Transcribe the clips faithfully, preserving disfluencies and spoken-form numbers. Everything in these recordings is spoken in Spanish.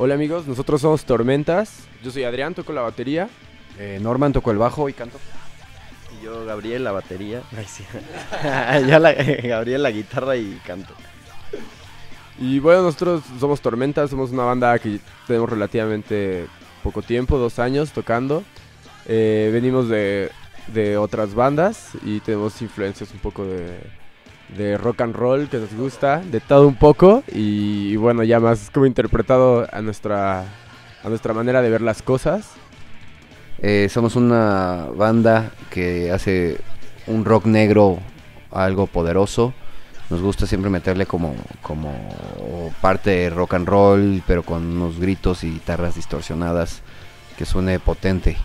Hola amigos, nosotros somos Tormentas. Yo soy Adrián, toco la batería. Eh, Norman, toco el bajo y canto. Y yo, Gabriel, la batería. Ay, sí. yo, la, Gabriel, la guitarra y canto. Y bueno, nosotros somos Tormentas, somos una banda que tenemos relativamente poco tiempo, dos años tocando. Eh, venimos de, de otras bandas y tenemos influencias un poco de, de rock and roll que nos gusta, de todo un poco. Y, y bueno, ya más como interpretado a nuestra, a nuestra manera de ver las cosas. Eh, somos una banda que hace un rock negro algo poderoso. Nos gusta siempre meterle como, como parte de rock and roll, pero con unos gritos y guitarras distorsionadas que suene potente.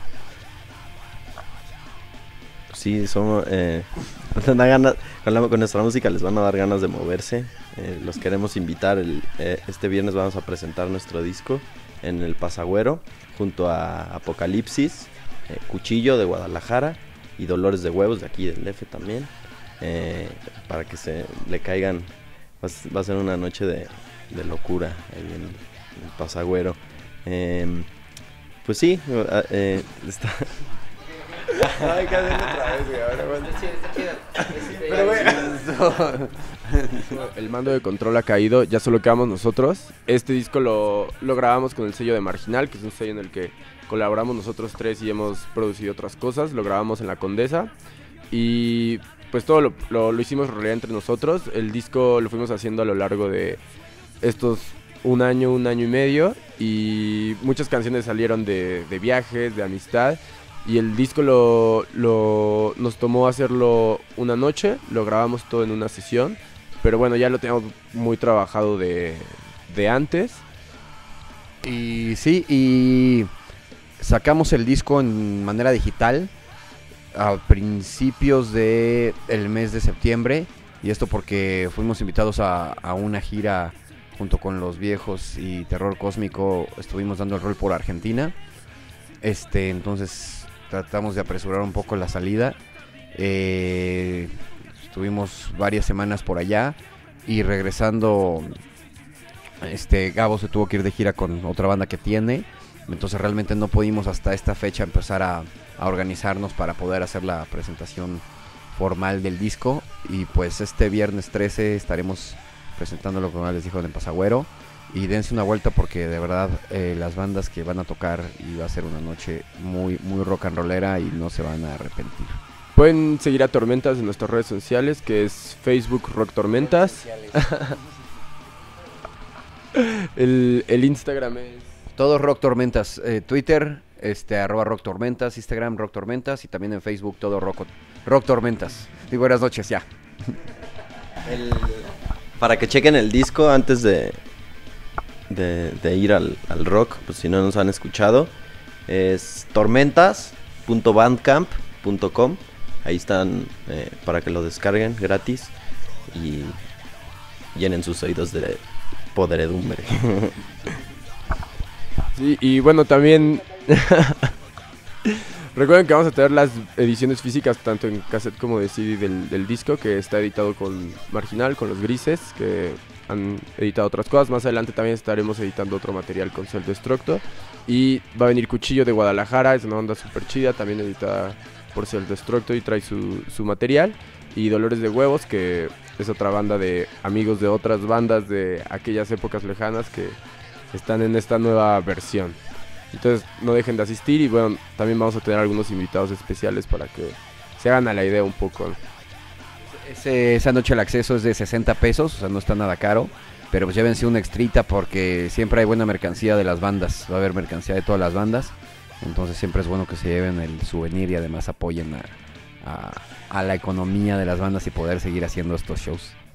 Sí, somos, eh, da ganas, con, la, con nuestra música les van a dar ganas de moverse. Eh, los queremos invitar. El, eh, este viernes vamos a presentar nuestro disco en el Pasagüero junto a Apocalipsis, eh, Cuchillo de Guadalajara y Dolores de Huevos de aquí del D F también. Eh, para que se le caigan, va, va a ser una noche de, de locura ahí en, en el Pasagüero. Eh, pues sí, eh, está... Ay, que hacerlo otra vez, güey. Ahora, bueno. Sí, está chido. Pero, el mando de control ha caído, ya solo quedamos nosotros. Este disco lo, lo grabamos con el sello de Marginal, que es un sello en el que colaboramos nosotros tres y hemos producido otras cosas. Lo grabamos en La Condesa y pues todo lo, lo, lo hicimos en realidad entre nosotros. El disco lo fuimos haciendo a lo largo de estos un año, un año y medio, y muchas canciones salieron de, de viajes, de amistad. Y el disco lo, lo, nos tomó hacerlo una noche, lo grabamos todo en una sesión, pero bueno, ya lo teníamos muy trabajado de, de antes. Y sí, y sacamos el disco en manera digital a principios del mes de septiembre, y esto porque fuimos invitados a, a una gira junto con Los Viejos y Terror Cósmico. Estuvimos dando el rol por Argentina, este entonces tratamos de apresurar un poco la salida. Eh, estuvimos varias semanas por allá y regresando, este Gabo se tuvo que ir de gira con otra banda que tiene, entonces realmente no pudimos hasta esta fecha empezar a, a organizarnos para poder hacer la presentación formal del disco. Y pues este viernes trece estaremos presentándolo, como les dijo, en el Pasagüero. Y dense una vuelta porque de verdad eh, las bandas que van a tocar, y va a ser una noche muy, muy rock and rollera y no se van a arrepentir. Pueden seguir a Tormentas en nuestras redes sociales, que es Facebook Rock Tormentas. el, el Instagram es... Todo Rock Tormentas, eh, Twitter, este, arroba Rock Tormentas, Instagram Rock Tormentas, y también en Facebook todo Rock, rock Tormentas. Y buenas noches, ya. El, para que chequen el disco antes de... De, de ir al, al rock, pues si no nos han escuchado, es tormentas punto bandcamp punto com. Ahí están eh, para que lo descarguen gratis y llenen sus oídos de podredumbre. Sí, y bueno, también recuerden que vamos a tener las ediciones físicas tanto en cassette como de C D del, del disco, que está editado con Marginal, con Los Grises, que han editado otras cosas. Más adelante también estaremos editando otro material con Self Destructo. Y va a venir Cuchillo de Guadalajara, es una banda súper chida, también editada por Self Destructo y trae su, su material. Y Dolores de Huevos, que es otra banda de amigos de otras bandas de aquellas épocas lejanas que están en esta nueva versión. Entonces no dejen de asistir, y bueno, también vamos a tener algunos invitados especiales para que se hagan a la idea un poco. Ese, esa noche el acceso es de sesenta pesos, o sea, no está nada caro, pero pues llévense una extrita porque siempre hay buena mercancía de las bandas, va a haber mercancía de todas las bandas, entonces siempre es bueno que se lleven el souvenir y además apoyen a, a, a la economía de las bandas y poder seguir haciendo estos shows.